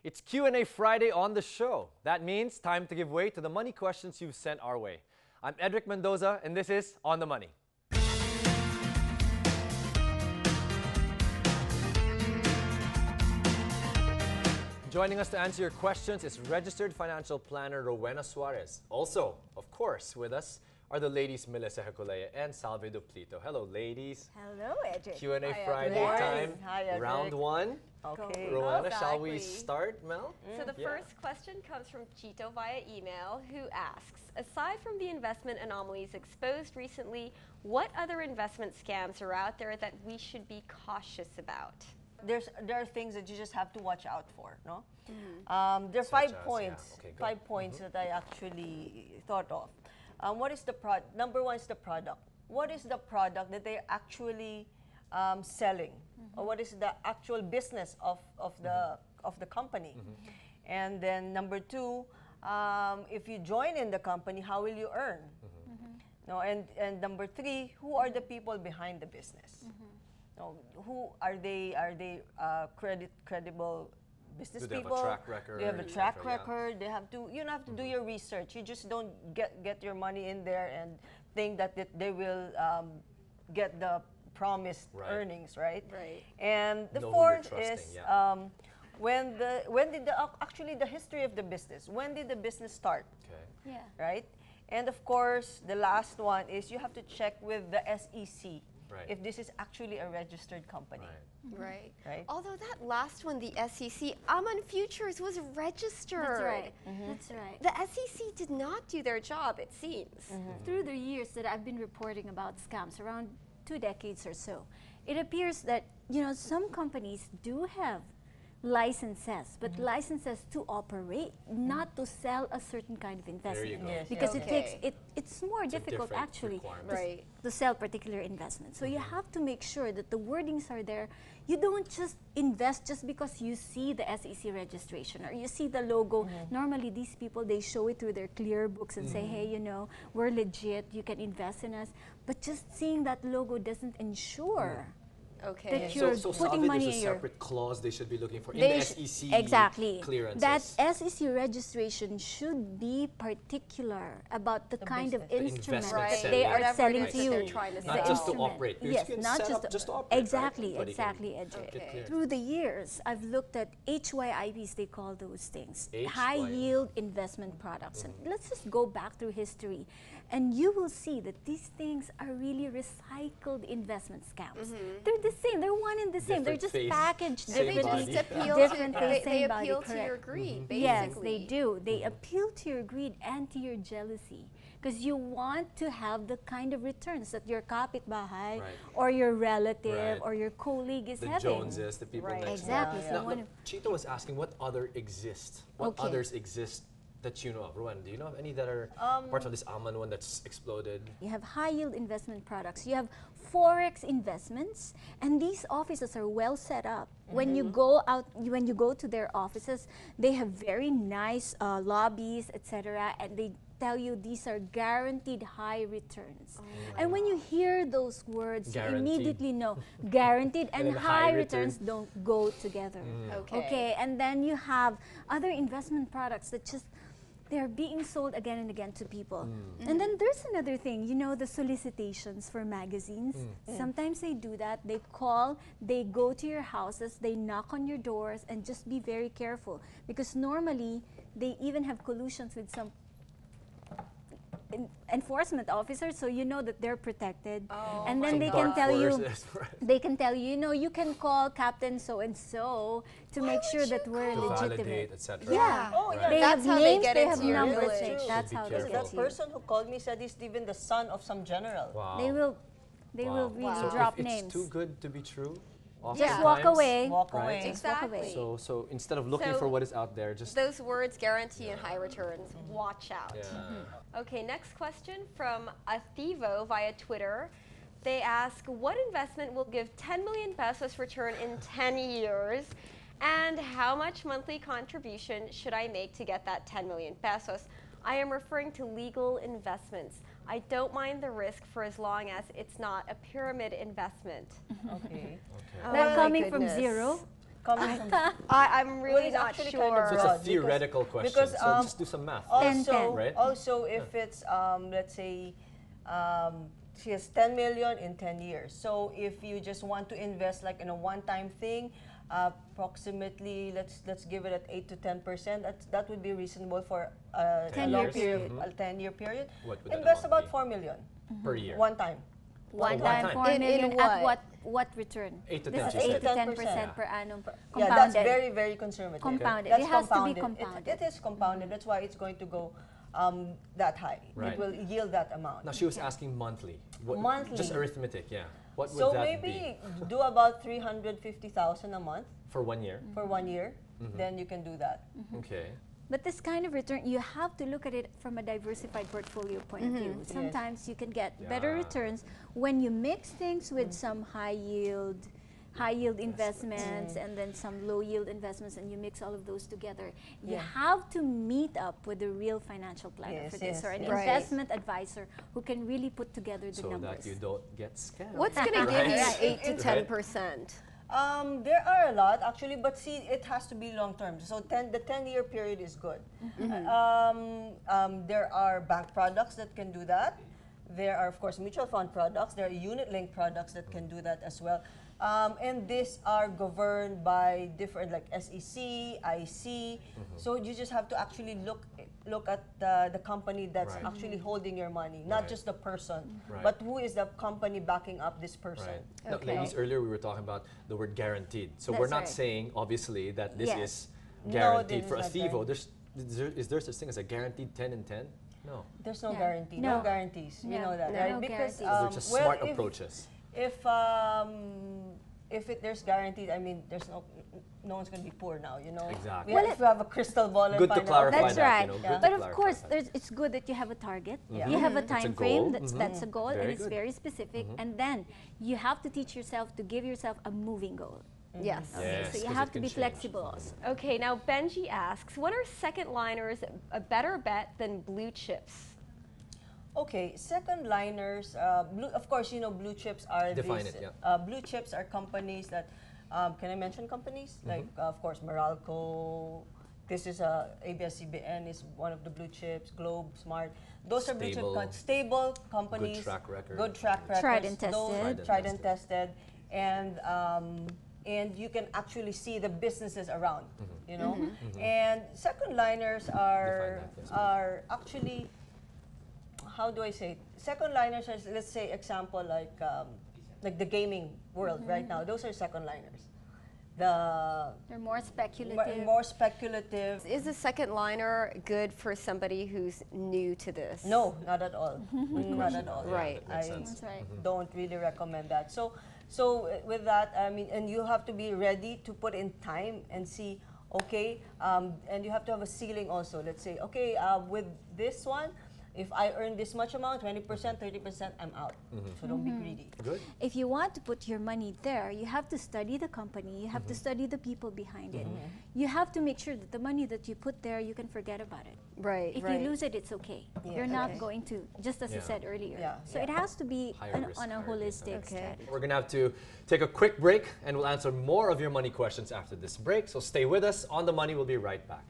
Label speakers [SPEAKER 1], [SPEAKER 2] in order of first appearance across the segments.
[SPEAKER 1] It's Q&A Friday on the show. That means time to give way to the money questions you've sent our way. I'm Edric Mendoza, and this is On the Money. Joining us to answer your questions is registered financial planner Rowena Suarez. Also, of course, with us are the ladies Melissa Herculea and Salve Duplito. Hello, ladies.
[SPEAKER 2] Hello, Edric.
[SPEAKER 1] Q&A
[SPEAKER 2] Hi,
[SPEAKER 1] Friday
[SPEAKER 2] Edric.
[SPEAKER 1] time.
[SPEAKER 2] Hi, Edric.
[SPEAKER 1] Round one.
[SPEAKER 2] Okay.
[SPEAKER 1] Rowena, shall we
[SPEAKER 3] Exactly.
[SPEAKER 1] start, Mel?
[SPEAKER 3] So the first question comes from Chito via email, who asks, aside from the investment anomalies exposed recently, what other investment scams are out there that we should be cautious about?
[SPEAKER 2] There are things that you just have to watch out for, no? There are
[SPEAKER 1] Such
[SPEAKER 2] five
[SPEAKER 1] as,
[SPEAKER 2] points.
[SPEAKER 1] yeah. Okay, go.
[SPEAKER 2] Five points that I actually thought of. What is the number one is the product. What is the product that they're actually selling, or what is the actual business of the company? And then number two, if you join in the company, how will you earn? No, and number three, who are the people behind the business? No, who are they? Are they credible business
[SPEAKER 1] Do they have a
[SPEAKER 2] people?
[SPEAKER 1] track record,
[SPEAKER 2] They have a
[SPEAKER 1] et
[SPEAKER 2] track
[SPEAKER 1] cetera, yeah.
[SPEAKER 2] record. They have to. You have to do your research. You just don't get your money in there and think that they will get the promised
[SPEAKER 1] Right.
[SPEAKER 2] earnings, right?
[SPEAKER 3] Right.
[SPEAKER 2] And the
[SPEAKER 1] Know who you're
[SPEAKER 2] fourth
[SPEAKER 1] trusting,
[SPEAKER 2] is
[SPEAKER 1] yeah.
[SPEAKER 2] when did actually the history of the business? When did the business start?
[SPEAKER 1] Okay.
[SPEAKER 4] Yeah.
[SPEAKER 2] Right? And of course, the last one is you have to check with the SEC
[SPEAKER 1] Right.
[SPEAKER 2] if this is actually a registered company.
[SPEAKER 1] Right.
[SPEAKER 3] Right.
[SPEAKER 2] Right.
[SPEAKER 3] Although that last one, the SEC, Aman Futures was registered.
[SPEAKER 4] That's right. That's right.
[SPEAKER 3] The SEC did not do their job, it seems.
[SPEAKER 4] Through the years that I've been reporting about scams, around 2 decades or so, it appears that, some companies do have licenses, but licenses to operate, not to sell a certain kind of investment.
[SPEAKER 1] you go.
[SPEAKER 2] Yes,
[SPEAKER 4] Because
[SPEAKER 3] okay.
[SPEAKER 4] it's more difficult
[SPEAKER 1] different
[SPEAKER 4] actually
[SPEAKER 1] requirement.
[SPEAKER 3] Right.
[SPEAKER 4] to sell particular investments. So you have to make sure that the wordings are there. You don't just invest just because you see the SEC registration or you see the logo. Normally these people, they show it through their clear books and say, hey, we're legit, you can invest in us. But just seeing that logo doesn't ensure
[SPEAKER 3] Okay.
[SPEAKER 4] that you're
[SPEAKER 1] So
[SPEAKER 4] putting
[SPEAKER 1] Salve,
[SPEAKER 4] money
[SPEAKER 1] there's a
[SPEAKER 4] in your...
[SPEAKER 1] separate clause they should be looking for in
[SPEAKER 4] They
[SPEAKER 1] the
[SPEAKER 4] sh-
[SPEAKER 1] SEC
[SPEAKER 4] exactly.
[SPEAKER 1] clearances.
[SPEAKER 4] That SEC registration should be particular about the kind of
[SPEAKER 2] business.
[SPEAKER 1] The
[SPEAKER 4] instrument
[SPEAKER 1] investment
[SPEAKER 4] that
[SPEAKER 1] setting.
[SPEAKER 4] they are
[SPEAKER 3] Whatever it
[SPEAKER 4] selling
[SPEAKER 3] is
[SPEAKER 4] to
[SPEAKER 3] that
[SPEAKER 4] you.
[SPEAKER 3] they're trying to
[SPEAKER 4] The
[SPEAKER 1] Not
[SPEAKER 3] sell.
[SPEAKER 1] just to
[SPEAKER 4] instrument.
[SPEAKER 1] operate. Because
[SPEAKER 4] Yes,
[SPEAKER 1] you can
[SPEAKER 4] not
[SPEAKER 1] set
[SPEAKER 4] just
[SPEAKER 1] up just to operate,
[SPEAKER 4] exactly,
[SPEAKER 1] right? But you can
[SPEAKER 4] exactly, Edric.
[SPEAKER 1] get cleared.
[SPEAKER 4] Through the years, I've looked at HYIPs, they call those things,
[SPEAKER 1] HYIP.
[SPEAKER 4] high yield investment products. And let's just go back through history, and you will see that these things are really recycled investment scams. They're the same. They're one and the same. They're
[SPEAKER 1] Different
[SPEAKER 4] just
[SPEAKER 1] face,
[SPEAKER 4] packaged
[SPEAKER 1] same
[SPEAKER 3] They
[SPEAKER 4] differently.
[SPEAKER 3] just
[SPEAKER 1] body.
[SPEAKER 3] appeal
[SPEAKER 4] Different
[SPEAKER 3] to,
[SPEAKER 4] face,
[SPEAKER 3] they
[SPEAKER 4] same body,
[SPEAKER 3] appeal to your
[SPEAKER 4] correct.
[SPEAKER 3] greed, basically.
[SPEAKER 4] Yes, they do. They appeal to your greed and to your jealousy because you want to have the kind of returns that your kapitbahay
[SPEAKER 1] Right.
[SPEAKER 4] or your relative
[SPEAKER 1] Right.
[SPEAKER 4] or your colleague is
[SPEAKER 1] The
[SPEAKER 4] having.
[SPEAKER 1] Joneses, the people
[SPEAKER 2] Right.
[SPEAKER 1] next
[SPEAKER 4] Exactly.
[SPEAKER 1] door.
[SPEAKER 4] So
[SPEAKER 1] Now,
[SPEAKER 4] one
[SPEAKER 1] look,
[SPEAKER 4] of-
[SPEAKER 1] Chito was asking what other exist. What
[SPEAKER 4] Okay.
[SPEAKER 1] others exist that you know of? Rowan, do you know of any that are apart from this Aman one that's exploded?
[SPEAKER 4] You have high yield investment products. You have forex investments, and these offices are well set up. When you go out, when you go to their offices, they have very nice lobbies, etc., and they tell you these are guaranteed high returns. And when you hear those words,
[SPEAKER 1] Guaranteed.
[SPEAKER 4] you immediately know guaranteed and,
[SPEAKER 1] then
[SPEAKER 4] high
[SPEAKER 1] high
[SPEAKER 4] returns
[SPEAKER 1] return.
[SPEAKER 4] don't go together.
[SPEAKER 3] Okay.
[SPEAKER 4] And then you have other investment products that just they're being sold again and again to people. And then there's another thing, the solicitations for magazines. Sometimes they do that. They call, they go to your houses, they knock on your doors, and just be very careful because normally they even have collusions with some enforcement officers, so you know that they're protected. And then
[SPEAKER 1] Some
[SPEAKER 4] they
[SPEAKER 1] dark
[SPEAKER 4] can tell you,
[SPEAKER 1] forces, right?
[SPEAKER 4] they can tell you, you can call Captain so and so to make sure that we're
[SPEAKER 1] To
[SPEAKER 4] legitimate.
[SPEAKER 1] validate, etc.
[SPEAKER 4] Yeah.
[SPEAKER 2] Oh, yeah.
[SPEAKER 4] They
[SPEAKER 3] That's
[SPEAKER 4] have
[SPEAKER 3] how they
[SPEAKER 4] names,
[SPEAKER 3] get
[SPEAKER 4] they
[SPEAKER 3] into
[SPEAKER 4] have
[SPEAKER 3] your
[SPEAKER 4] numbers.
[SPEAKER 3] village.
[SPEAKER 4] That's
[SPEAKER 1] So
[SPEAKER 4] how
[SPEAKER 1] be
[SPEAKER 4] they
[SPEAKER 1] careful.
[SPEAKER 4] get
[SPEAKER 2] The
[SPEAKER 4] to you.
[SPEAKER 2] person who called me said he's even the son of some general.
[SPEAKER 1] Wow.
[SPEAKER 4] They will
[SPEAKER 1] Wow.
[SPEAKER 4] really
[SPEAKER 1] So
[SPEAKER 4] drop
[SPEAKER 1] if
[SPEAKER 4] names.
[SPEAKER 1] it's too good to be true,
[SPEAKER 4] Just walk
[SPEAKER 1] oftentimes,
[SPEAKER 4] away.
[SPEAKER 2] Walk
[SPEAKER 1] right?
[SPEAKER 2] away.
[SPEAKER 4] Just walk
[SPEAKER 3] Exactly.
[SPEAKER 4] away.
[SPEAKER 1] So instead of looking
[SPEAKER 3] So
[SPEAKER 1] for what is out there, just
[SPEAKER 3] Those words, guarantee and high returns, watch out.
[SPEAKER 1] yeah.
[SPEAKER 3] Okay, next question from Athivo via Twitter. They ask, what investment will give 10 million pesos return in 10 years? And how much monthly contribution should I make to get that 10 million pesos? I am referring to legal investments. I don't mind the risk for as long as it's not a pyramid investment.
[SPEAKER 2] Okay.
[SPEAKER 4] They're
[SPEAKER 3] my
[SPEAKER 4] coming from
[SPEAKER 3] goodness.
[SPEAKER 4] zero
[SPEAKER 2] Coming from
[SPEAKER 3] I'm really
[SPEAKER 2] it's
[SPEAKER 3] not
[SPEAKER 2] actually
[SPEAKER 3] sure.
[SPEAKER 2] kind of
[SPEAKER 1] So it's a
[SPEAKER 2] broad
[SPEAKER 1] theoretical question.
[SPEAKER 2] because,
[SPEAKER 1] So just do some math.
[SPEAKER 2] also,
[SPEAKER 1] Right?
[SPEAKER 2] also if it's let's say she has 10 million in 10 years. So if you just want to invest like in a one-time thing, approximately let's give it at 8 to 10%. That would be reasonable for a
[SPEAKER 4] 10-year
[SPEAKER 2] long period,
[SPEAKER 4] period.
[SPEAKER 2] a 10-year period.
[SPEAKER 1] What would that
[SPEAKER 2] Invest
[SPEAKER 1] amount
[SPEAKER 2] about
[SPEAKER 1] be?
[SPEAKER 2] 4 million
[SPEAKER 1] Per year.
[SPEAKER 2] one time.
[SPEAKER 4] One
[SPEAKER 1] time.
[SPEAKER 4] time, 4
[SPEAKER 3] In
[SPEAKER 4] million
[SPEAKER 3] what?
[SPEAKER 4] at what return?
[SPEAKER 1] 8 to
[SPEAKER 4] This
[SPEAKER 1] 10,
[SPEAKER 4] is
[SPEAKER 1] she
[SPEAKER 4] 8 to
[SPEAKER 1] said.
[SPEAKER 4] 10%
[SPEAKER 2] Yeah.
[SPEAKER 4] per annum.
[SPEAKER 2] Yeah, that's very, very conservative.
[SPEAKER 4] Compounded.
[SPEAKER 2] That's
[SPEAKER 4] It has to be
[SPEAKER 2] compounded.
[SPEAKER 4] compounded.
[SPEAKER 2] It is compounded. That's why it's going to go that high.
[SPEAKER 1] Right.
[SPEAKER 2] It will yield that amount.
[SPEAKER 1] Now she was asking monthly. What,
[SPEAKER 2] Monthly.
[SPEAKER 1] Just arithmetic, yeah. What would
[SPEAKER 2] So
[SPEAKER 1] that
[SPEAKER 2] maybe
[SPEAKER 1] be
[SPEAKER 2] do about 350,000 a month
[SPEAKER 1] for 1 year?
[SPEAKER 2] for 1 year. Then you can do that.
[SPEAKER 1] Okay.
[SPEAKER 4] But this kind of return, you have to look at it from a diversified portfolio point of view. Sometimes you can get better
[SPEAKER 1] Yeah.
[SPEAKER 4] returns when you mix things with some high yield investments and then some low yield investments, and you mix all of those together. You have to meet up with a real financial planner for this, or an
[SPEAKER 3] Right.
[SPEAKER 4] investment advisor who can really put together the
[SPEAKER 1] So
[SPEAKER 4] numbers.
[SPEAKER 1] that you don't get scammed.
[SPEAKER 3] What's going to give you
[SPEAKER 1] Right.
[SPEAKER 3] 8 to
[SPEAKER 1] Right.
[SPEAKER 3] 10%?
[SPEAKER 2] There are a lot actually, but see, it has to be long term. So the 10-year period is good. There are bank products that can do that. There are, of course, mutual fund products. There are unit-linked products that can do that as well. And these are governed by different, like SEC, IC. So you just have to actually look at the company that's
[SPEAKER 1] Right.
[SPEAKER 2] actually holding your money, not
[SPEAKER 1] Right.
[SPEAKER 2] just the person,
[SPEAKER 1] Right.
[SPEAKER 2] but who is the company backing up this person.
[SPEAKER 1] Right. Now,
[SPEAKER 3] Okay.
[SPEAKER 1] ladies, earlier we were talking about the word guaranteed. So
[SPEAKER 4] That's
[SPEAKER 1] we're not
[SPEAKER 4] right.
[SPEAKER 1] saying, obviously, that this
[SPEAKER 4] Yes.
[SPEAKER 1] is
[SPEAKER 2] No,
[SPEAKER 1] guaranteed.
[SPEAKER 2] this
[SPEAKER 1] For
[SPEAKER 2] is not
[SPEAKER 1] Athivo, is there such thing as a guaranteed 10 and 10? No.
[SPEAKER 2] There's no
[SPEAKER 4] Yeah.
[SPEAKER 2] guarantee,
[SPEAKER 4] No.
[SPEAKER 2] no guarantees. You
[SPEAKER 4] No.
[SPEAKER 2] know that,
[SPEAKER 4] No.
[SPEAKER 2] right?
[SPEAKER 4] No
[SPEAKER 2] Because
[SPEAKER 4] guarantees.
[SPEAKER 1] They're just
[SPEAKER 2] well,
[SPEAKER 1] smart approaches.
[SPEAKER 2] if there's guaranteed, I mean, there's no one's going to be poor now. You know.
[SPEAKER 1] Exactly.
[SPEAKER 2] If you have a crystal ball and
[SPEAKER 1] Good to
[SPEAKER 2] find
[SPEAKER 1] clarify
[SPEAKER 2] out.
[SPEAKER 4] That's
[SPEAKER 1] that,
[SPEAKER 4] right.
[SPEAKER 1] you know,
[SPEAKER 2] Yeah.
[SPEAKER 1] good to
[SPEAKER 4] But of
[SPEAKER 1] clarify
[SPEAKER 4] course,
[SPEAKER 1] that.
[SPEAKER 4] it's good that you have a target.
[SPEAKER 2] Yeah.
[SPEAKER 4] You have a
[SPEAKER 1] That's a
[SPEAKER 4] time
[SPEAKER 1] goal.
[SPEAKER 4] frame. That's a goal,
[SPEAKER 1] Very
[SPEAKER 4] and it's
[SPEAKER 1] good.
[SPEAKER 4] very specific. And then you have to teach yourself to give yourself a moving goal.
[SPEAKER 3] Yes.
[SPEAKER 1] Yes,
[SPEAKER 4] So you
[SPEAKER 1] 'cause
[SPEAKER 4] have
[SPEAKER 1] it
[SPEAKER 4] to
[SPEAKER 1] can
[SPEAKER 4] be
[SPEAKER 1] change.
[SPEAKER 4] flexible also.
[SPEAKER 3] Okay, now Benji asks, what are second liners a better bet than blue chips?
[SPEAKER 2] Okay, second liners. Of course, you know blue chips are
[SPEAKER 1] Define
[SPEAKER 2] these,
[SPEAKER 1] it, yeah.
[SPEAKER 2] Blue chips are companies that. Can I mention companies like of course Meralco? This is ABS-CBN is one of the blue chips. Globe, Smart. Those are blue chip
[SPEAKER 1] Stable.
[SPEAKER 2] stable companies.
[SPEAKER 1] Good track record.
[SPEAKER 2] Good track records.
[SPEAKER 4] Tried and tested.
[SPEAKER 2] Those tried and tested, and you can actually see the businesses around. You know, and second liners
[SPEAKER 1] Define that, yes, please.
[SPEAKER 2] are actually. How do I say it? Second liners are, let's say, example like the gaming world right now. Those are second liners.
[SPEAKER 4] They're more speculative.
[SPEAKER 2] More speculative.
[SPEAKER 3] Is a second liner good for somebody who's new to this?
[SPEAKER 2] No, not at all. Not at all.
[SPEAKER 1] Yeah,
[SPEAKER 3] Right.
[SPEAKER 1] that makes
[SPEAKER 2] I
[SPEAKER 1] sense.
[SPEAKER 4] That's right.
[SPEAKER 2] don't really recommend that. So with that, I mean, and you have to be ready to put in time and see. Okay, and you have to have a ceiling also. Let's say, okay, with this one. If I earn this much amount, 20%, 30%, I'm out. So don't be greedy.
[SPEAKER 1] Good.
[SPEAKER 4] If you want to put your money there, you have to study the company, you have to study the people behind it. You have to make sure that the money that you put there, you can forget about it.
[SPEAKER 3] Right,
[SPEAKER 4] If
[SPEAKER 3] right.
[SPEAKER 4] you lose it, it's okay.
[SPEAKER 2] Yeah,
[SPEAKER 4] You're not
[SPEAKER 2] okay.
[SPEAKER 4] going to, just as you
[SPEAKER 1] Yeah.
[SPEAKER 4] said earlier.
[SPEAKER 2] Yeah,
[SPEAKER 4] So
[SPEAKER 2] yeah.
[SPEAKER 4] it has to be
[SPEAKER 1] Higher risk,
[SPEAKER 4] on a
[SPEAKER 1] higher gain.
[SPEAKER 4] holistic
[SPEAKER 3] Okay.
[SPEAKER 4] strategy.
[SPEAKER 1] We're going to have to take a quick break, and we'll answer more of your money questions after this break. So stay with us. On the Money, we'll be right back.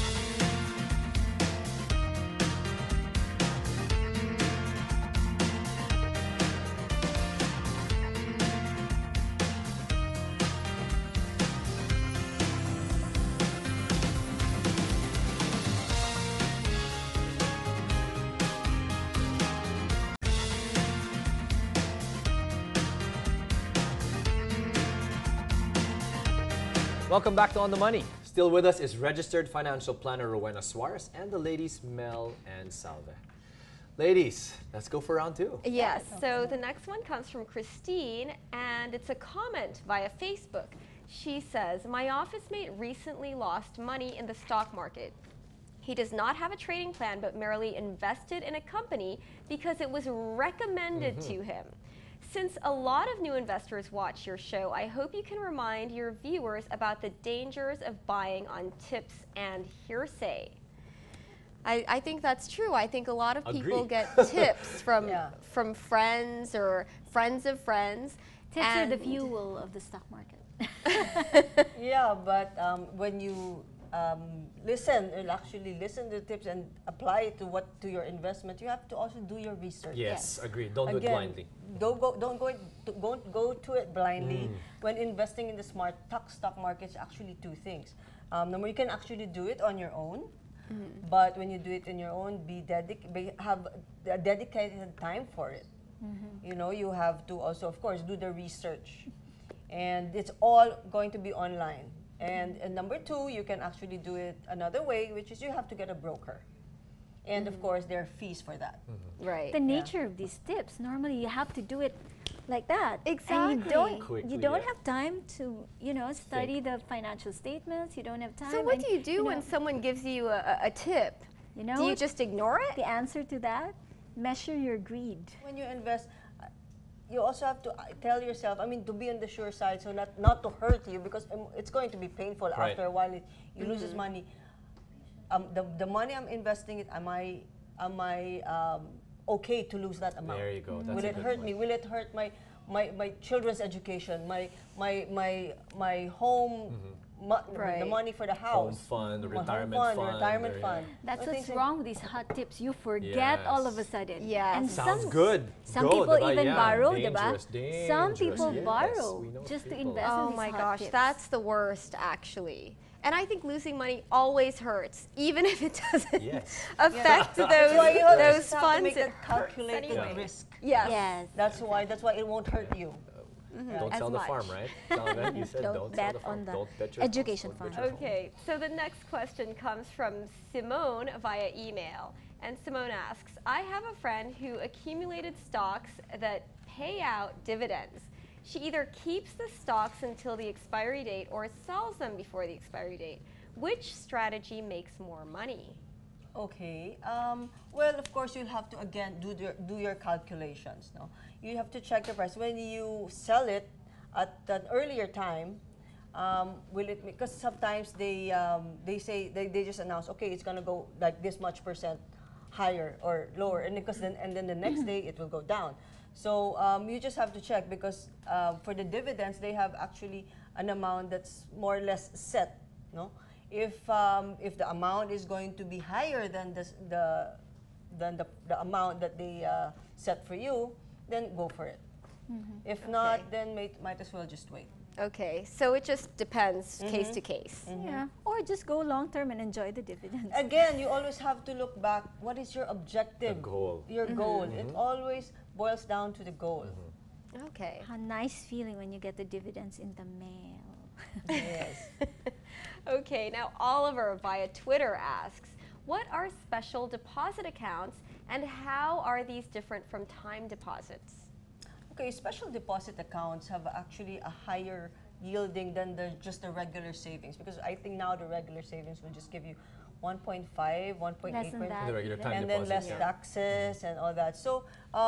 [SPEAKER 1] Welcome back to On the Money. Still with us is registered financial planner Rowena Suarez and the ladies Mel and Salve. Ladies, let's go for round two.
[SPEAKER 3] Yes, so the next one comes from Christine, and it's a comment via Facebook. She says, my office mate recently lost money in the stock market. He does not have a trading plan, but merely invested in a company because it was recommended to him. Since a lot of new investors watch your show, I hope you can remind your viewers about the dangers of buying on tips and hearsay. I think that's true. I think a lot of people
[SPEAKER 1] Agree.
[SPEAKER 3] get tips from
[SPEAKER 2] Yeah.
[SPEAKER 3] from friends or friends of friends.
[SPEAKER 4] Tips are the
[SPEAKER 3] and-
[SPEAKER 4] fuel of the stock market.
[SPEAKER 2] Yeah, but when you listen and actually listen to the tips and apply it to your investment, you have to also do your research.
[SPEAKER 1] Yes, agreed. Don't do it blindly.
[SPEAKER 2] Don't go to it blindly. When investing in the stock market, it's actually two things. Number, you can actually do it on your own, but when you do it on your own, have a dedicated time for it. You know, you have to also, of course, do the research, and it's all going to be online. And number two, you can actually do it another way, which is you have to get a broker. And of course, there are fees for that.
[SPEAKER 3] Right.
[SPEAKER 4] The nature of these tips, normally you have to do it like that.
[SPEAKER 3] Exactly.
[SPEAKER 4] And you don't,
[SPEAKER 1] Quickly,
[SPEAKER 4] you don't
[SPEAKER 1] yeah.
[SPEAKER 4] have time to, you know, study the financial statements. You don't have time.
[SPEAKER 3] So what
[SPEAKER 4] and,
[SPEAKER 3] do you do when
[SPEAKER 4] know,
[SPEAKER 3] someone gives you a tip?
[SPEAKER 4] you know,
[SPEAKER 3] Do you just ignore it?
[SPEAKER 4] the answer to that? Measure your greed.
[SPEAKER 2] When you invest, you also have to tell yourself, I mean, to be on the sure side, so not to hurt you, because it's going to be painful
[SPEAKER 1] Right.
[SPEAKER 2] after a while. You lose this money. The money I'm investing, am I okay to lose that amount?
[SPEAKER 1] There you go. That's
[SPEAKER 2] Will
[SPEAKER 1] a
[SPEAKER 2] it
[SPEAKER 1] good
[SPEAKER 2] hurt
[SPEAKER 1] point.
[SPEAKER 2] me? Will it hurt my children's education, my home,
[SPEAKER 3] Right.
[SPEAKER 2] the money for the
[SPEAKER 1] Home
[SPEAKER 2] house,
[SPEAKER 1] fund, the
[SPEAKER 2] my home
[SPEAKER 1] retirement fund.
[SPEAKER 2] retirement
[SPEAKER 1] there,
[SPEAKER 2] fund.
[SPEAKER 4] That's
[SPEAKER 2] So
[SPEAKER 4] what's
[SPEAKER 2] things
[SPEAKER 4] wrong with these hot tips. You forget all of a
[SPEAKER 1] Yes.
[SPEAKER 4] sudden.
[SPEAKER 3] Yes.
[SPEAKER 4] And
[SPEAKER 1] Sounds
[SPEAKER 4] some,
[SPEAKER 1] good.
[SPEAKER 4] Some
[SPEAKER 1] Go,
[SPEAKER 4] people
[SPEAKER 1] diba?
[SPEAKER 4] even
[SPEAKER 1] Yeah,
[SPEAKER 4] borrow,
[SPEAKER 1] dangerous,
[SPEAKER 4] diba? Some
[SPEAKER 1] dangerous.
[SPEAKER 4] people
[SPEAKER 1] Yes,
[SPEAKER 4] borrow
[SPEAKER 1] we know
[SPEAKER 4] just to
[SPEAKER 1] people.
[SPEAKER 4] invest in
[SPEAKER 3] Oh
[SPEAKER 4] these
[SPEAKER 3] my
[SPEAKER 4] hot
[SPEAKER 3] gosh,
[SPEAKER 4] tips.
[SPEAKER 3] that's the worst, actually. And I think losing money always hurts, even if it doesn't
[SPEAKER 1] Yes.
[SPEAKER 3] affect
[SPEAKER 2] That's why you
[SPEAKER 3] those
[SPEAKER 2] just have to
[SPEAKER 3] funds.
[SPEAKER 2] make
[SPEAKER 3] It
[SPEAKER 2] a
[SPEAKER 3] hurts
[SPEAKER 2] calculated
[SPEAKER 3] anyway.
[SPEAKER 2] risk.
[SPEAKER 3] Yes.
[SPEAKER 4] Yes.
[SPEAKER 2] That's why it won't hurt you.
[SPEAKER 1] Don't
[SPEAKER 3] As
[SPEAKER 1] sell the
[SPEAKER 3] much.
[SPEAKER 1] farm, right? Sullivan, you said
[SPEAKER 4] Don't
[SPEAKER 1] don't
[SPEAKER 4] bet
[SPEAKER 1] sell the farm.
[SPEAKER 4] on the
[SPEAKER 1] Don't bet your
[SPEAKER 4] education
[SPEAKER 1] house. Don't bet
[SPEAKER 4] fund.
[SPEAKER 1] your home.
[SPEAKER 3] Okay, so the next question comes from Simone via email. And Simone asks, I have a friend who accumulated stocks that pay out dividends. She either keeps the stocks until the expiry date or sells them before the expiry date. Which strategy makes more money?
[SPEAKER 2] Okay. Well, of course, you'll have to again do your calculations. No, you have to check the price when you sell it at an earlier time. Will it? Because sometimes they say they just announce, okay, it's gonna go like this much percent higher or lower, and then the next day it will go down. So you just have to check, because for the dividends they have actually an amount that's more or less set. No, if the amount is going to be higher than the amount that they set for you, then go for it. If not,
[SPEAKER 3] Okay.
[SPEAKER 2] then might as well just wait.
[SPEAKER 3] Okay, so it just depends case to case.
[SPEAKER 4] Yeah. Or just go long term and enjoy the dividends.
[SPEAKER 2] Again, you always have to look back. What is your objective?
[SPEAKER 1] The goal.
[SPEAKER 2] Your goal. It always boils down to the goal.
[SPEAKER 3] Okay.
[SPEAKER 4] A nice feeling when you get the dividends in the mail.
[SPEAKER 2] Yes.
[SPEAKER 3] Okay, now Oliver via Twitter asks, what are special deposit accounts and how are these different from time deposits?
[SPEAKER 2] Okay, special deposit accounts have actually a higher yielding than just the regular savings, because I think now the regular savings will just give you 1.5, 1.8%.
[SPEAKER 4] Less than that.
[SPEAKER 1] The regular time
[SPEAKER 2] And then
[SPEAKER 1] deposit,
[SPEAKER 2] less
[SPEAKER 1] yeah.
[SPEAKER 2] taxes and all that. So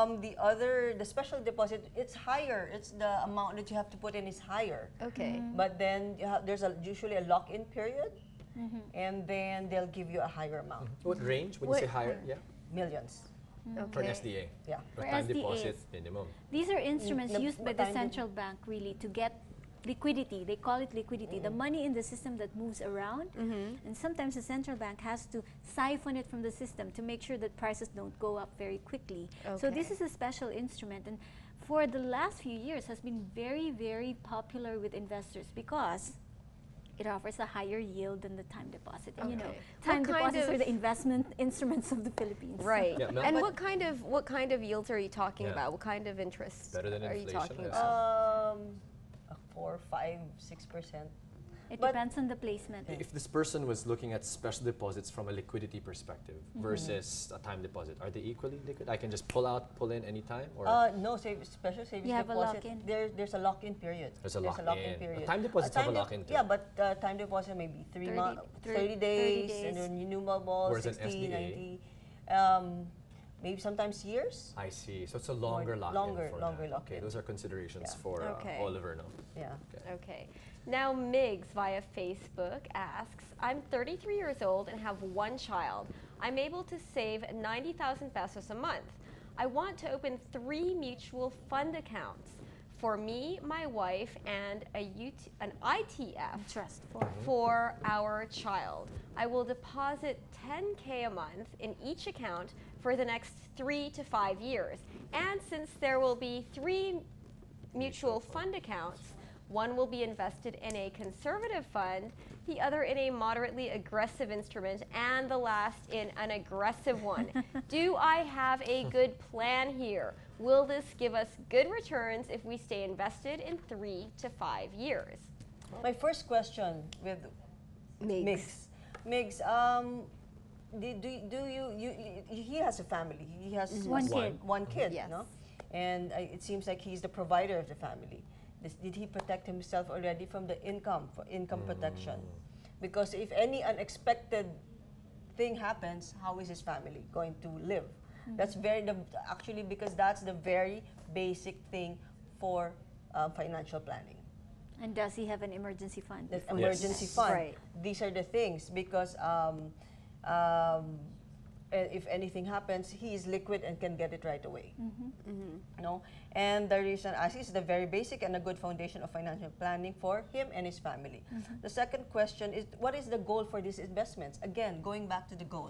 [SPEAKER 2] the special deposit, it's higher. It's the amount that you have to put in is higher.
[SPEAKER 3] Okay.
[SPEAKER 2] But then there's usually a lock-in period, and then they'll give you a higher amount,
[SPEAKER 1] What range? When
[SPEAKER 3] What-
[SPEAKER 1] you say higher, yeah,
[SPEAKER 2] millions.
[SPEAKER 1] for an
[SPEAKER 3] Okay.
[SPEAKER 1] SDA.
[SPEAKER 2] Yeah.
[SPEAKER 1] For
[SPEAKER 4] For
[SPEAKER 1] time
[SPEAKER 4] SDAs.
[SPEAKER 1] deposit minimum.
[SPEAKER 4] These are instruments
[SPEAKER 2] the
[SPEAKER 4] used by the
[SPEAKER 2] time
[SPEAKER 4] central bank really to get liquidity. They call it liquidity, the money in the system that moves around. And sometimes the central bank has to siphon it from the system to make sure that prices don't go up very quickly. So this
[SPEAKER 3] Okay.
[SPEAKER 4] is a special instrument, and for the last few years has been very, very popular with investors because it offers a higher yield than the time deposit. And you know,
[SPEAKER 3] Okay.
[SPEAKER 4] time
[SPEAKER 3] What kind
[SPEAKER 4] deposits are
[SPEAKER 3] of-
[SPEAKER 4] the investment instruments of the Philippines.
[SPEAKER 3] Right.
[SPEAKER 1] Yeah, Mel?
[SPEAKER 3] And
[SPEAKER 1] But-
[SPEAKER 3] what kind of yields are you talking
[SPEAKER 1] Yeah.
[SPEAKER 3] about? What kind of interest
[SPEAKER 1] Better than
[SPEAKER 3] are you
[SPEAKER 1] inflation,
[SPEAKER 3] talking
[SPEAKER 1] I
[SPEAKER 3] about?
[SPEAKER 2] 4, 5, 6%.
[SPEAKER 4] It
[SPEAKER 2] But-
[SPEAKER 4] depends on the placement.
[SPEAKER 1] If this person was looking at special deposits from a liquidity perspective versus a time deposit, are they equally liquid? I can just pull in anytime, or
[SPEAKER 2] No, special savings
[SPEAKER 4] You have a
[SPEAKER 2] deposit.
[SPEAKER 4] lock-in.
[SPEAKER 2] There's a lock-in period.
[SPEAKER 1] There's a lock-in.
[SPEAKER 2] period.
[SPEAKER 1] Time deposits have a lock-in too.
[SPEAKER 2] Yeah, but time deposit maybe 3
[SPEAKER 4] 30
[SPEAKER 2] months,
[SPEAKER 4] 30
[SPEAKER 2] 30 days,
[SPEAKER 4] days.
[SPEAKER 2] and then renewable,
[SPEAKER 1] Whereas an
[SPEAKER 2] 60,
[SPEAKER 1] SDA?
[SPEAKER 2] 90. Maybe sometimes years.
[SPEAKER 1] I see. So it's a longer lock-in.
[SPEAKER 2] longer
[SPEAKER 1] for
[SPEAKER 2] longer
[SPEAKER 1] that. Okay,
[SPEAKER 2] lock-in.
[SPEAKER 1] those are considerations
[SPEAKER 2] Yeah.
[SPEAKER 1] for
[SPEAKER 3] Okay.
[SPEAKER 1] Oliver now.
[SPEAKER 2] Yeah.
[SPEAKER 3] Okay. Now Migs via Facebook asks, I'm 33 years old and have one child. I'm able to save 90,000 pesos a month. I want to open 3 mutual fund accounts for me, my wife, and an ITF
[SPEAKER 4] Trust
[SPEAKER 3] for our child. I will deposit 10K a month in each account for the next 3 to 5 years. And since there will be 3 mutual fund accounts, one will be invested in a conservative fund, the other in a moderately aggressive instrument, and the last in an aggressive one. Do I have a good plan here? Will this give us good returns if we stay invested in 3 to 5 years?
[SPEAKER 2] My first question with
[SPEAKER 3] Migs.
[SPEAKER 2] Migs, he has a family. He has
[SPEAKER 4] One kid.
[SPEAKER 2] One kid,
[SPEAKER 3] Yes.
[SPEAKER 2] no? And it seems like he's the provider of the family. Did he protect himself already from the income protection? Because if any unexpected thing happens, how is his family going to live? That's actually, because that's the very basic thing for financial planning.
[SPEAKER 4] And does he have an emergency fund?
[SPEAKER 2] The
[SPEAKER 4] before?
[SPEAKER 2] emergency fund.
[SPEAKER 3] Right.
[SPEAKER 2] These are the things, because if anything happens, he is liquid and can get it right away. No? And the reason I see is the very basic and a good foundation of financial planning for him and his family. The second question is, what is the goal for these investments? Again, going back to the goal.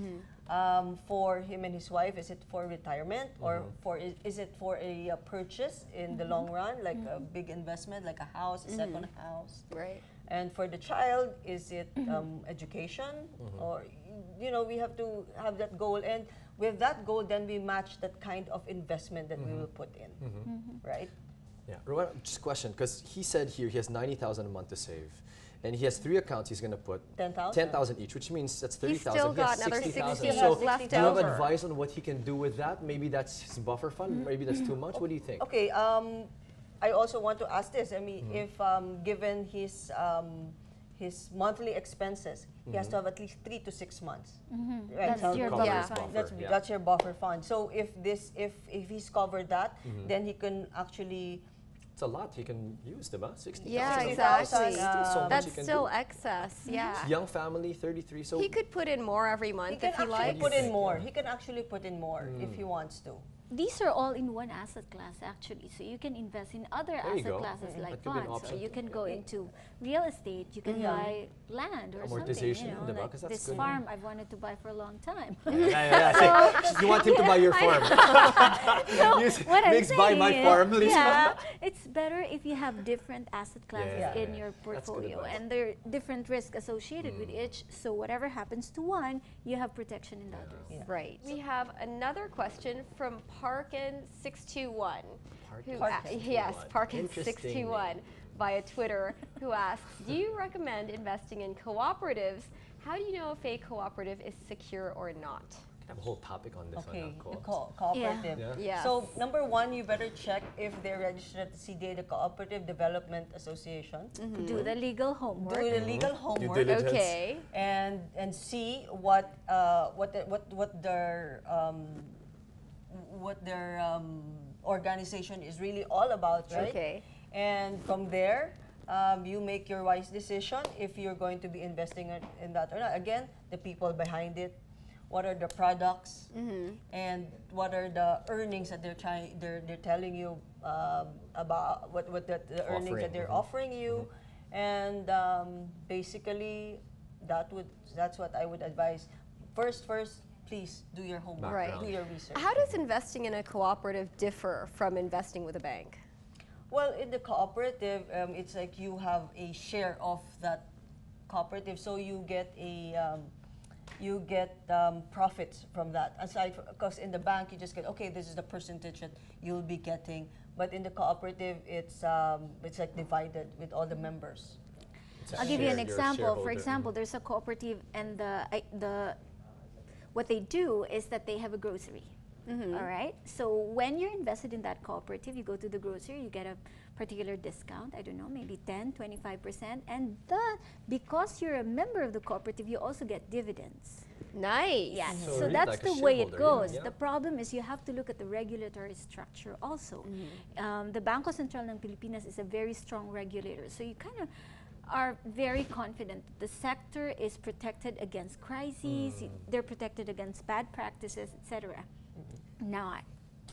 [SPEAKER 2] For him and his wife, is it for retirement, or is it for a purchase in the long run, like a big investment, like a house, a second house?
[SPEAKER 3] Right.
[SPEAKER 2] And for the child, is it education, or we have to have that goal, and with that goal, then we match that kind of investment that we will put in, right?
[SPEAKER 1] Yeah, Rowena, just a question, because he said here he has 90,000 a month to save, and he has 3 accounts. He's going to put 10,000 each, which means that's 30,000.
[SPEAKER 3] He's still
[SPEAKER 1] He has
[SPEAKER 3] got another
[SPEAKER 1] 60,000.
[SPEAKER 3] 60
[SPEAKER 1] So
[SPEAKER 3] left
[SPEAKER 1] do you have
[SPEAKER 3] over.
[SPEAKER 1] advice on what he can do with that? Maybe that's his buffer fund. Maybe that's too much. What do you think?
[SPEAKER 2] Okay. I also want to ask this. I mean, if given his monthly expenses, he has to have at least 3 to 6 months. Right?
[SPEAKER 4] That's your
[SPEAKER 1] Cover
[SPEAKER 4] buffer
[SPEAKER 1] his
[SPEAKER 4] fund.
[SPEAKER 1] buffer, yeah.
[SPEAKER 2] That's your buffer fund. So if he's covered that, then he can actually.
[SPEAKER 1] It's a lot. He can use them, huh? 60,000.
[SPEAKER 3] Yeah,
[SPEAKER 2] 60,000,
[SPEAKER 3] exactly.
[SPEAKER 1] Still so much
[SPEAKER 3] That's
[SPEAKER 1] he can
[SPEAKER 3] still
[SPEAKER 1] do.
[SPEAKER 3] excess. Yeah.
[SPEAKER 1] Young family, 33. So
[SPEAKER 3] He could put in more every
[SPEAKER 2] He
[SPEAKER 3] month
[SPEAKER 2] can
[SPEAKER 3] if he
[SPEAKER 2] actually
[SPEAKER 3] likes.
[SPEAKER 2] put in more. He can actually put in more if he wants to.
[SPEAKER 4] These are all in one asset class, actually. So you can invest in other
[SPEAKER 1] There you
[SPEAKER 4] asset
[SPEAKER 1] go.
[SPEAKER 4] classes like
[SPEAKER 1] That could be an
[SPEAKER 4] bonds, or
[SPEAKER 1] option.
[SPEAKER 4] you can go into real estate. You can buy land or
[SPEAKER 1] Amortization,
[SPEAKER 4] something.
[SPEAKER 1] diba?
[SPEAKER 4] Like
[SPEAKER 1] 'Cause that's
[SPEAKER 4] this
[SPEAKER 1] good.
[SPEAKER 4] farm I've wanted to buy for a long time.
[SPEAKER 1] Say, you want him to buy your farm.
[SPEAKER 4] What I'm
[SPEAKER 1] Migs, buy my
[SPEAKER 4] saying
[SPEAKER 1] farm,
[SPEAKER 4] is,
[SPEAKER 1] please.
[SPEAKER 4] yeah, it's better if you have different asset classes
[SPEAKER 1] Yeah.
[SPEAKER 4] in your
[SPEAKER 1] That's good
[SPEAKER 4] portfolio,
[SPEAKER 1] advice.
[SPEAKER 4] and there are different risks associated with each. So whatever happens to one, you have protection in the others.
[SPEAKER 2] Yeah.
[SPEAKER 3] Right. We have another question from Parkin621.
[SPEAKER 1] Parkin621.
[SPEAKER 3] Yes,
[SPEAKER 1] Interesting
[SPEAKER 3] Parkin621 via Twitter, who asks, do you recommend investing in cooperatives? How do you know if a cooperative is secure or not?
[SPEAKER 1] I have a whole topic on this
[SPEAKER 2] Okay,
[SPEAKER 1] one.
[SPEAKER 2] the cooperative.
[SPEAKER 1] Yeah.
[SPEAKER 3] Yes.
[SPEAKER 2] So number one, you better check if they're registered at the CDA, the Cooperative Development Association.
[SPEAKER 4] Do the legal homework.
[SPEAKER 2] Do the legal homework
[SPEAKER 1] diligence.
[SPEAKER 3] Okay.
[SPEAKER 2] and see what their organization is really all about, right?
[SPEAKER 3] Okay.
[SPEAKER 2] And from there, you make your wise decision if you're going to be investing in that or not. Again, the people behind it, what are the products, and what are the earnings that they're telling you about, what the earnings that they're offering you, and basically that's what I would advise. First, please do your homework,
[SPEAKER 3] Right.
[SPEAKER 2] do your research.
[SPEAKER 3] How does investing in a cooperative differ from investing with a bank?
[SPEAKER 2] Well, in the cooperative, it's like you have a share of that cooperative, so you get profits from that. Aside, because in the bank you just get, okay, this is the percentage that you'll be getting, but in the cooperative it's like divided with all the members.
[SPEAKER 4] I'll give you an
[SPEAKER 1] You're a
[SPEAKER 4] example. For
[SPEAKER 1] shareholder.
[SPEAKER 4] example, there's a cooperative, and what they do is that they have a grocery. All right. So when you're invested in that cooperative, you go to the grocery, you get a particular discount. I don't know, maybe 10, 25%, and because you're a member of the cooperative, you also get dividends.
[SPEAKER 3] Nice.
[SPEAKER 4] Yeah,
[SPEAKER 1] So
[SPEAKER 4] so
[SPEAKER 1] really
[SPEAKER 4] that's
[SPEAKER 1] like a
[SPEAKER 4] the way it
[SPEAKER 1] shareholder,
[SPEAKER 4] goes.
[SPEAKER 1] yeah.
[SPEAKER 4] The problem is you have to look at the regulatory structure also. The Bangko Sentral ng Pilipinas is a very strong regulator, so you kind of are very confident the sector is protected against crises, they're protected against bad practices, etc. Now,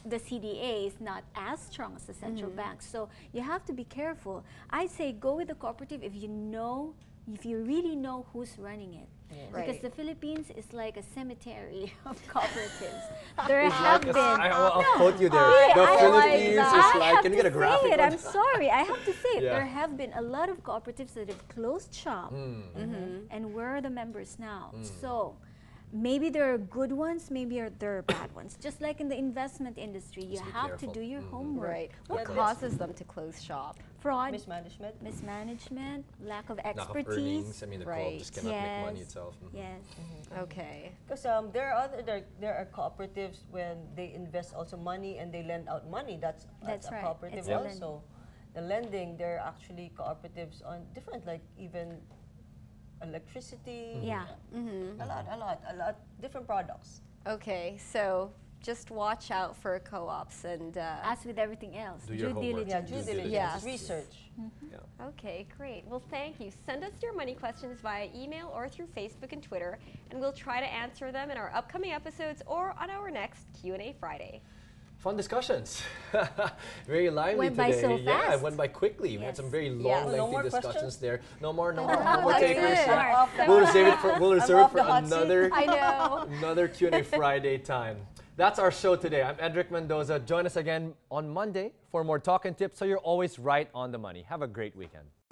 [SPEAKER 4] the CDA is not as strong as the central banks. So you have to be careful. I say go with the cooperative if you really know who's running it.
[SPEAKER 3] Right.
[SPEAKER 4] Because the Philippines is like a cemetery of cooperatives. There have been.
[SPEAKER 1] I'll quote you there.
[SPEAKER 4] Really,
[SPEAKER 1] The
[SPEAKER 4] I
[SPEAKER 1] Philippines
[SPEAKER 4] like
[SPEAKER 1] is
[SPEAKER 4] that.
[SPEAKER 1] like, can you get a graphic?
[SPEAKER 4] I have to say it.
[SPEAKER 1] on
[SPEAKER 4] I'm sorry. I have to say it.
[SPEAKER 1] Yeah.
[SPEAKER 4] There have been a lot of cooperatives that have closed shop. And where are the members now? So maybe there are good ones, maybe there are bad ones. Just like in the investment industry, you
[SPEAKER 1] Just be
[SPEAKER 4] have
[SPEAKER 1] careful.
[SPEAKER 4] to do your homework.
[SPEAKER 3] Right. What
[SPEAKER 2] Yeah,
[SPEAKER 3] causes them to close shop?
[SPEAKER 4] Fraud,
[SPEAKER 2] Mismanagement.
[SPEAKER 4] mismanagement, lack of
[SPEAKER 1] Lack of
[SPEAKER 4] expertise.
[SPEAKER 1] earnings. I mean, the co-op
[SPEAKER 3] Right.
[SPEAKER 1] just cannot make money
[SPEAKER 4] Yes.
[SPEAKER 1] itself.
[SPEAKER 4] Yes.
[SPEAKER 3] Okay.
[SPEAKER 2] Because there are cooperatives when they invest also money and they lend out money. That's
[SPEAKER 4] That's
[SPEAKER 2] a
[SPEAKER 4] right.
[SPEAKER 2] cooperative
[SPEAKER 4] It's a lend-
[SPEAKER 2] also. The lending, there are actually cooperatives on different, like even electricity.
[SPEAKER 4] Yeah.
[SPEAKER 2] A lot, different products.
[SPEAKER 3] Okay, so just watch out for co-ops and
[SPEAKER 4] As with everything else,
[SPEAKER 1] Do your
[SPEAKER 4] due
[SPEAKER 1] homework.
[SPEAKER 2] Yeah,
[SPEAKER 4] diligence.
[SPEAKER 2] due diligence,
[SPEAKER 3] Yes.
[SPEAKER 2] research.
[SPEAKER 1] Yeah.
[SPEAKER 3] okay, great. Well, thank you. Send us your money questions via email or through Facebook and Twitter, and we'll try to answer them in our upcoming episodes or on our next Q&A Friday.
[SPEAKER 1] Fun discussions. Very lively
[SPEAKER 4] Went by
[SPEAKER 1] today.
[SPEAKER 4] so
[SPEAKER 1] Yeah, it
[SPEAKER 4] fast.
[SPEAKER 1] went by quickly. We had
[SPEAKER 4] Yes.
[SPEAKER 1] some very long,
[SPEAKER 3] Yeah.
[SPEAKER 2] No
[SPEAKER 1] lengthy
[SPEAKER 2] more
[SPEAKER 1] discussions
[SPEAKER 2] questions?
[SPEAKER 1] there. No more
[SPEAKER 3] That's
[SPEAKER 1] takers.
[SPEAKER 3] good.
[SPEAKER 1] Yeah.
[SPEAKER 2] Off the-
[SPEAKER 1] We'll reserve it for
[SPEAKER 2] off the hot seat.
[SPEAKER 1] another
[SPEAKER 3] I know.
[SPEAKER 1] another Q&A Friday time. That's our show today. I'm Edric Mendoza. Join us again on Monday for more talk and tips so you're always right on the money. Have a great weekend.